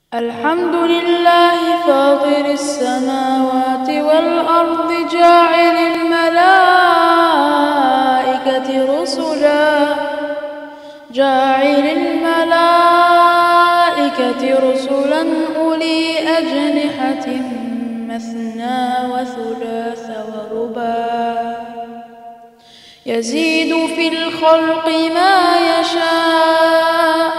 الحمد لله فاطر السماوات والأرض جاعل الملائكة رسلا أولي أجنحة مثنى وثلاث ورباع يزيد في الخلق ما يشاء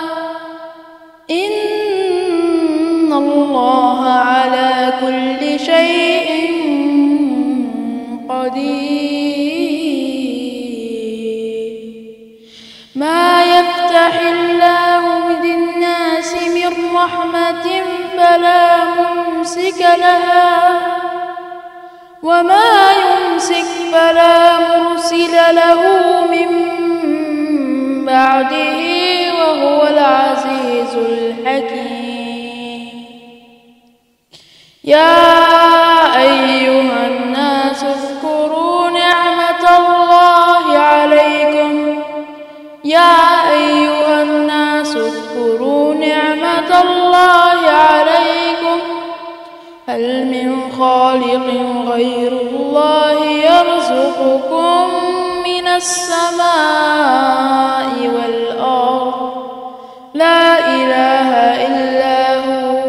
إن الله على كل شيء قدير. ما يفتح الله للناس من رحمة فلا ممسك لها وما يمسك فلا مرسل له من بعده وهو العزيز الحكيم. يا أيها الناس اذكروا نعمة الله عليكم هل من خالق غير الله يرزقكم من السماء والأرض لا إله إلا هو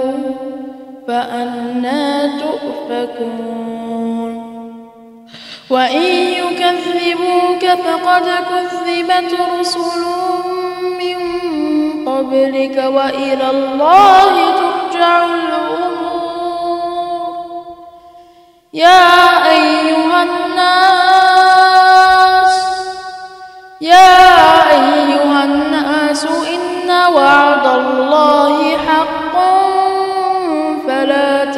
فأنى تؤفكون. وإن يكذبوك فقد كذبت رسل من قبلك وإلى الله ترجع الأمور. يا أيها الناس إن وعد الله حق فلا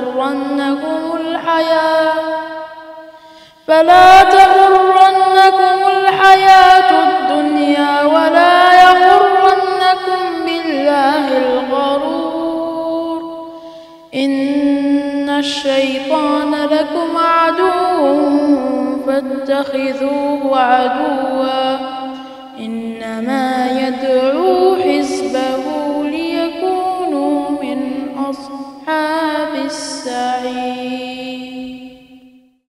تغرنكم الحياة الدنيا ولا يغرنكم بالله الغرور. إن الشيطان لكم عدو فاتخذوه عدوا إنما